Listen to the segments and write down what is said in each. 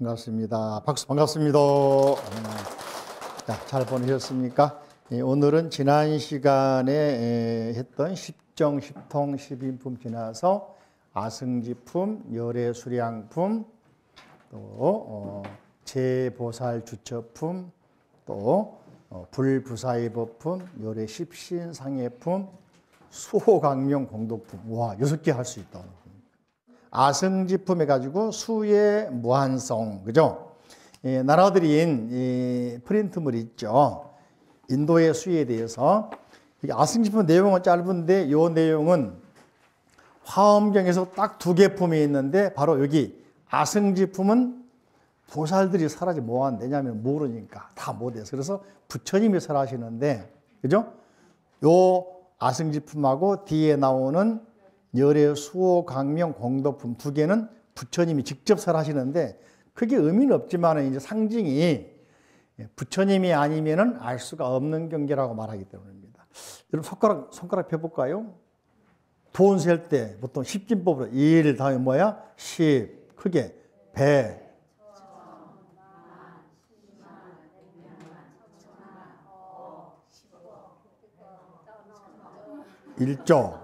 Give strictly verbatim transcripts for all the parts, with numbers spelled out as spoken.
반갑습니다. 박수 반갑습니다. 음, 자, 잘 보내셨습니까? 예, 오늘은 지난 시간에 에, 했던 십정, 십통, 십인품 지나서 아승지품, 열애수량품, 또 어, 제보살주처품, 또 어, 불부사의법품, 열애십신상해품, 수호강명 공덕품. 와, 여섯 개 할 수 있다. 아승지품 해가지고 수의 무한성, 그죠? 예, 나라들인 이 프린트물 있죠. 인도의 수에 대해서. 아승지품 내용은 짧은데 이 내용은 화엄경에서 딱 두 개 품이 있는데 바로 여기 아승지품은 보살들이 설하지 뭐한대. 왜냐하면 모르니까 다 못해서. 그래서 부처님이 설하시는데, 그죠? 요 아승지품하고 뒤에 나오는 열애, 수호, 강명, 공덕품 두 개는 부처님이 직접 설하시는데 크게 의미는 없지만 이제 상징이 부처님이 아니면은 알 수가 없는 경계라고 말하기 때문입니다. 여러분 손가락 손가락 펴볼까요? 돈 셀 때 보통 십진법으로 일 다음에 뭐야? 십 크게 백 일조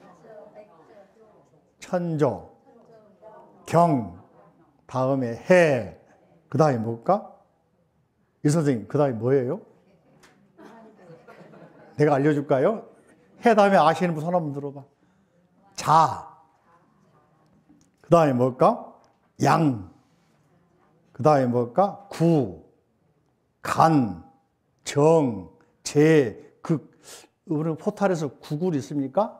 천조, 경, 다음에 해, 그 다음에 뭘까? 이 선생님, 그 다음에 뭐예요? 내가 알려줄까요? 해 다음에 아시는 분 손 한번 들어봐. 자, 그 다음에 뭘까? 양, 그 다음에 뭘까? 구, 간, 정, 재, 극. 우리는 포탈에서 구굴 있습니까?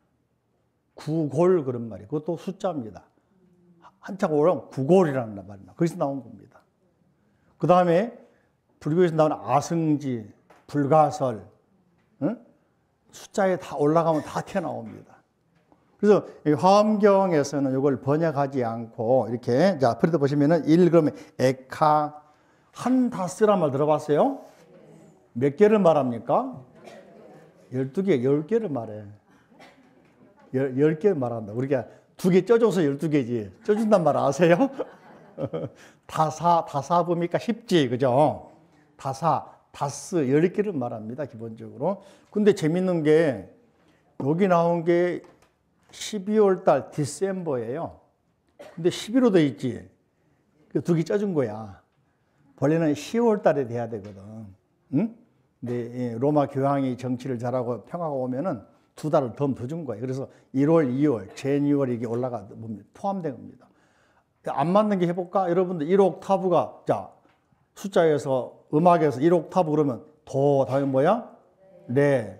구골 그런 말이에요. 그것도 숫자입니다. 한자가 오르면 구골이라는 말입니다. 거기서 나온 겁니다. 그 다음에 불교에서 나오는 아승지, 불가설, 응? 숫자에 다 올라가면 다 튀어나옵니다. 그래서 화엄경에서는 이걸 번역하지 않고 이렇게, 자, 프린트 보시면은 일 그러면 에카, 한다스란 말 들어봤어요? 몇 개를 말합니까? 열두 개, 열 개를 말해. 열 개 말한다. 우리가 두 개 쪄줘서 열두 개지. 쪄준단 말 아세요? 다사, 다사부니까 쉽지, 그죠? 다사, 다스, 열 개를 말합니다, 기본적으로. 근데 재밌는 게, 여기 나온 게 십이월 달 디셈버예요. 근데 십일로 돼 있지. 두 개 쪄준 거야. 원래는 시월 달에 돼야 되거든. 응? 근데 로마 교황이 정치를 잘하고 평화가 오면은 두 달을 더 준 거예요. 그래서 일월, 이월, 제니월 이게 올라가 포함된 겁니다. 안 맞는 게 해볼까? 여러분들 일 옥타브가, 자, 숫자에서, 음악에서 일 옥타브 그러면 도, 다음에 뭐야? 레.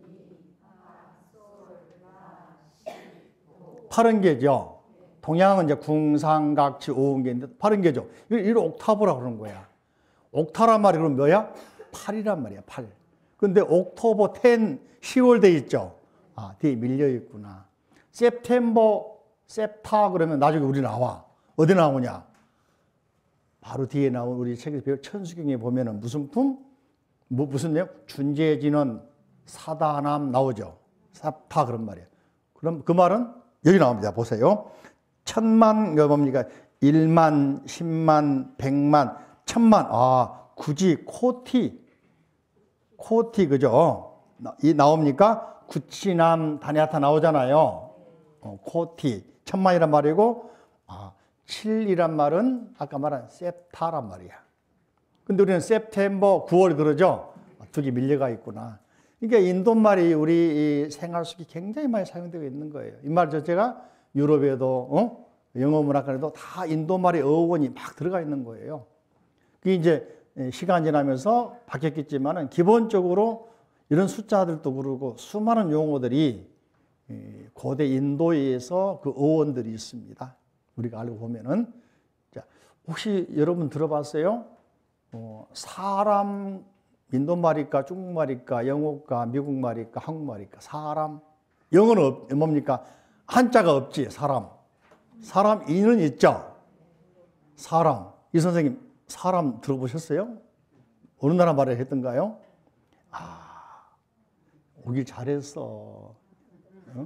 파른 개죠. 동양은 이제 궁상각치 오음계인데 파른 개죠. 이걸 일 옥타브라고 그러는 거야. 옥타란 말이 그럼 뭐야? 팔이란 말이야, 팔. 근데 옥토버 텐, 시월 돼 있죠. 아, 뒤에 밀려 있구나. 세프템버, 세프타 그러면 나중에 우리 나와. 어디 나오냐? 바로 뒤에 나온 우리 책에서 배울 천수경에 보면은 무슨 품? 뭐, 무슨 내용? 준재진원, 사다남 나오죠. 사타 그런 말이에요. 그럼 그 말은 여기 나옵니다. 보세요. 천만, 그 뭡니까? 일만, 십만, 백만, 천만. 아, 굳이 코티. 코티, 그죠? 이 나옵니까? 구치남, 다니아타 나오잖아요. 어, 코티. 천만이란 말이고, 아, 칠이란 말은 아까 말한 세프타란 말이야. 근데 우리는 세프템버, 구월 그러죠? 두 개 밀려가 있구나. 그러니까 인도말이 우리 생활 속에 굉장히 많이 사용되고 있는 거예요. 이 말 자체가 유럽에도, 어? 영어 문학관에도 다 인도말의 어원이 막 들어가 있는 거예요. 그게 이제 시간 지나면서 바뀌었겠지만은 기본적으로 이런 숫자들도 그러고 수많은 용어들이 고대 인도에서 그 어원들이 있습니다. 우리가 알고 보면은. 자, 혹시 여러분 들어봤어요? 어, 사람, 인도말일까, 중국말일까, 영어일까, 미국말일까, 한국말일까, 사람. 영어는 없, 뭡니까? 한자가 없지, 사람. 사람, 이는 있죠? 사람. 이 선생님, 사람 들어보셨어요? 어느 나라 말을 했던가요? 아, 오길 잘했어. 어?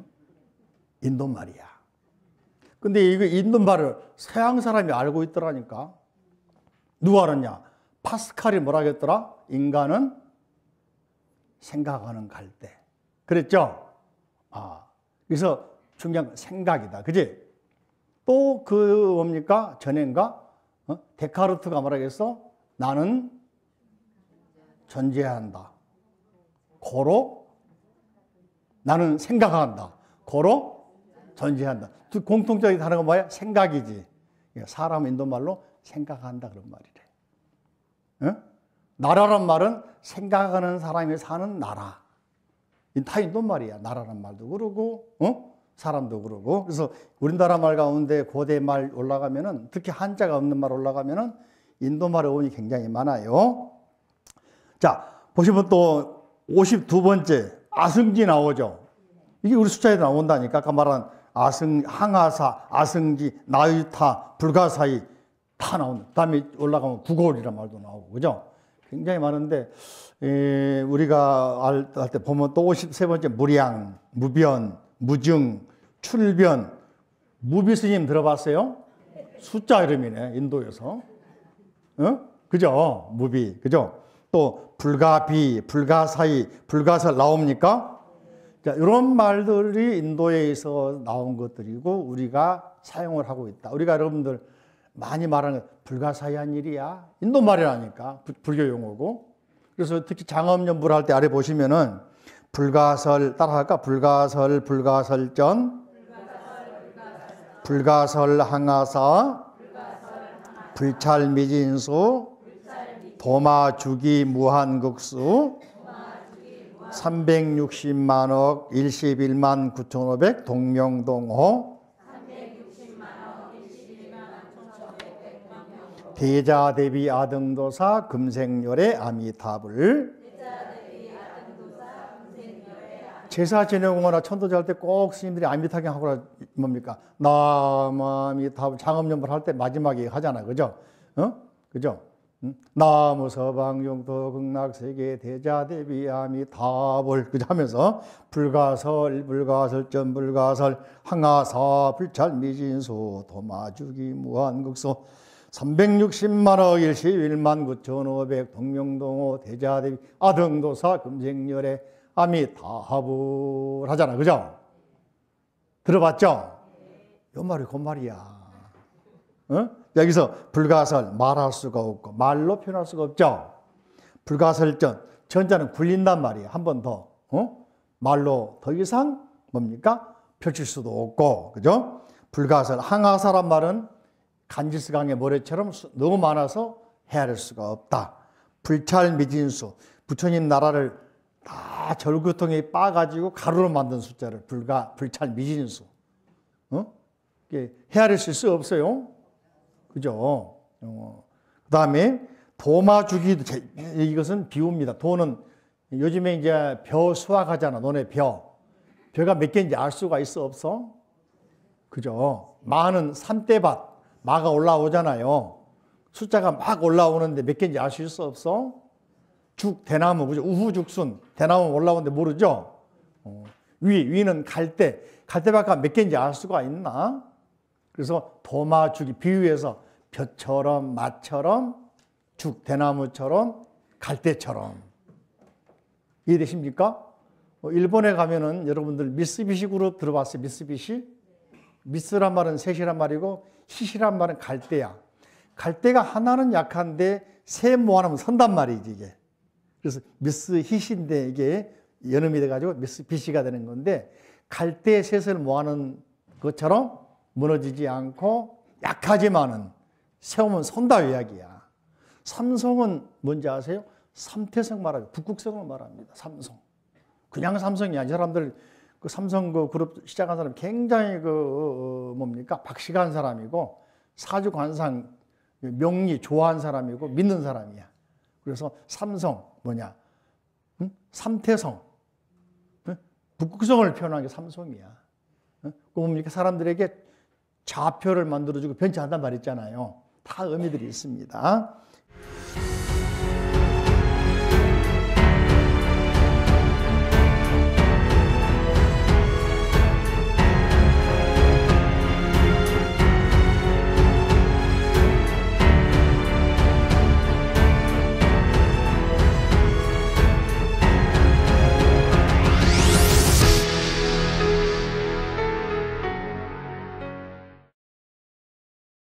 인도말이야. 근데 이거 인도말을 서양 사람이 알고 있더라니까. 누가 알았냐? 파스칼이 뭐라 했더라? 인간은 생각하는 갈대. 그랬죠? 아, 그래서 중요한 건 생각이다. 그지? 또 그 뭡니까? 전인가? 어? 데카르트가 뭐라 했어? 나는 존재한다. 고로 나는 생각한다. 고로 존재한다. 두 공통적인 단어가 뭐야? 생각이지. 사람 인도말로 생각한다 그런 말이래. 어? 나라란 말은 생각하는 사람이 사는 나라. 다 인도말이야. 나라란 말도 그러고, 어? 사람도 그러고. 그래서 우리나라 말 가운데 고대 말 올라가면은, 특히 한자가 없는 말 올라가면은 인도말의 어원이 굉장히 많아요. 자, 보시면 또 오십이 번째 아승지 나오죠. 이게 우리 숫자에 나온다니까. 아까 말한 아승, 항아사, 아승지, 나유타, 불가사의 다 나온다. 다음에 올라가면 구골이란 말도 나오고, 그죠? 굉장히 많은데, 에, 우리가 할 때 보면 또 오십삼 번째 무량, 무변, 무증, 출변. 무비 스님 들어봤어요? 숫자 이름이네, 인도에서. 어? 그죠? 무비, 그죠? 또 불가비, 불가사의, 불가설 나옵니까? 자, 이런 말들이 인도에서 나온 것들이고 우리가 사용을 하고 있다. 우리가 여러분들 많이 말하는 불가사의한 일이야. 인도 말이라니까. 불교 용어고. 그래서 특히 장엄연불 할 때 아래 보시면은 불가설 따라할까? 불가설, 불가설전, 불가설 항아사, 불찰미진수, 도마주기 무한국수, 삼백육십만억 일십일만 구천오백 동명동호, 대자대비 아등도사 금생열의 아미타불. 제사 지내거나 천도제 할 때 꼭 스님들이 아미타경 하거나 뭡니까? 남아미타불 장엄연불 할 때 마지막에 하잖아. 그죠? 어? 그죠? 나무 서방용도 극락세계 대자대비 아미타불 그죠? 하면서 불가설 불가설전 불가설 항아사 불찰미진수 도마주기 무한국수 삼백육십만억 일십일만 구천오백 동명동호 대자대비 아등도사 금생열의 아미타불 하잖아. 그죠? 들어봤죠? 요 말이 그 말이야. 어? 여기서 불가설 말할 수가 없고 말로 표현할 수가 없죠. 불가설전 전자는 굴린단 말이에요. 한 번 더 어? 말로 더 이상 뭡니까? 펼칠 수도 없고 그죠? 불가설 항아사란 말은 간지스강의 모래처럼 너무 많아서 헤아릴 수가 없다. 불찰미진수 부처님 나라를 다 절구통에 빠가지고 가루로 만든 숫자를 불가 불찰미진수 어? 헤아릴 수 없어요. 그죠? 어. 그 다음에 도마주기도, 이것은 비유입니다. 도는 요즘에 이제 벼 수확하잖아. 너네 벼. 벼가 몇 개인지 알 수가 있어, 없어? 그죠? 마는 산대밭, 마가 올라오잖아요. 숫자가 막 올라오는데 몇 개인지 알 수 있어, 없어? 죽, 대나무, 그죠? 우후죽순, 대나무 올라오는데 모르죠? 어. 위, 위는 갈대. 갈대밭가 몇 개인지 알 수가 있나? 그래서 도마주기 비유해서 벼처럼 마처럼 죽 대나무처럼 갈대처럼 이해되십니까? 일본에 가면은 여러분들 미쓰비시 그룹 들어봤어요? 미쓰비시? 미쓰란 말은 셋이란 말이고 히시란 말은 갈대야. 갈대가 하나는 약한데 세 모아놓으면 선단 말이지 이게. 그래서 미쓰히시인데 이게 연음이 돼가지고 미쓰비시가 되는 건데 갈대 셋을 모아놓은 것처럼 무너지지 않고 약하지만은 세우면 선다 이야기야. 삼성은 뭔지 아세요? 삼태성 말하죠. 북극성을 말합니다. 삼성. 그냥 삼성이 아니라 사람들 그 삼성 그 그룹 시작한 사람 굉장히 그 어, 뭡니까 박식한 사람이고 사주관상 명리 좋아하는 사람이고 믿는 사람이야. 그래서 삼성 뭐냐? 응? 삼태성. 응? 북극성을 표현한 게 삼성이야. 응? 그 뭡니까 사람들에게 좌표를 만들어주고 변치한단 말 있잖아요. 다 의미들이 있습니다.